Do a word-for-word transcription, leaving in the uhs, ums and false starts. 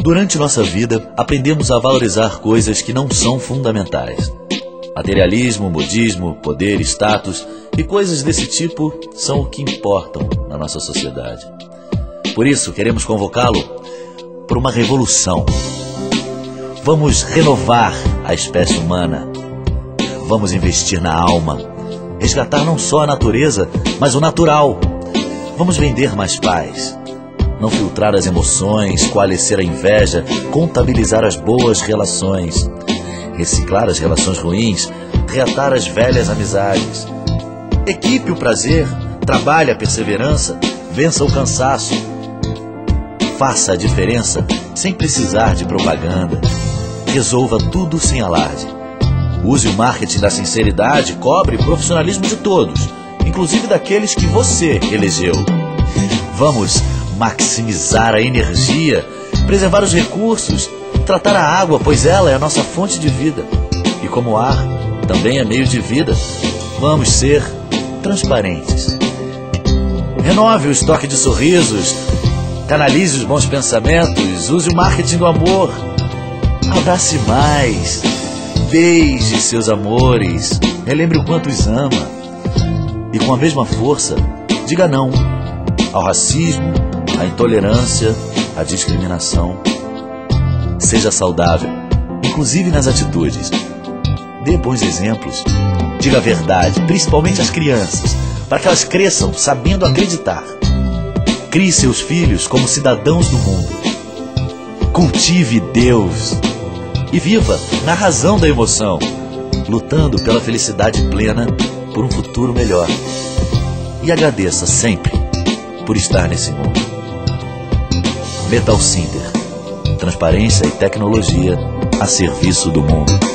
Durante nossa vida, aprendemos a valorizar coisas que não são fundamentais. Materialismo, modismo, poder, status e coisas desse tipo são o que importam na nossa sociedade. Por isso, queremos convocá-lo por uma revolução. Vamos renovar a espécie humana. Vamos investir na alma. Resgatar não só a natureza, mas o natural. Vamos vender mais paz. Não filtrar as emoções, coalescer a inveja, contabilizar as boas relações, reciclar as relações ruins, reatar as velhas amizades. Equipe o prazer, trabalhe a perseverança, vença o cansaço. Faça a diferença sem precisar de propaganda. Resolva tudo sem alarde. Use o marketing da sinceridade, cobre o profissionalismo de todos, inclusive daqueles que você elegeu. Vamos maximizar a energia, preservar os recursos, tratar a água, pois ela é a nossa fonte de vida. E como o ar também é meio de vida, vamos ser transparentes. Renove o estoque de sorrisos, canalize os bons pensamentos, use o marketing do amor. Abrace mais, beije seus amores, relembre o quanto os ama. E com a mesma força, diga não ao racismo, à intolerância, à discriminação. Seja saudável, inclusive nas atitudes. Dê bons exemplos. Diga a verdade, principalmente às crianças, para que elas cresçam sabendo acreditar. Crie seus filhos como cidadãos do mundo. Cultive Deus. E viva na razão da emoção, lutando pela felicidade plena por um futuro melhor. E agradeça sempre por estar nesse mundo. Metal Cinder, transparência e tecnologia a serviço do mundo.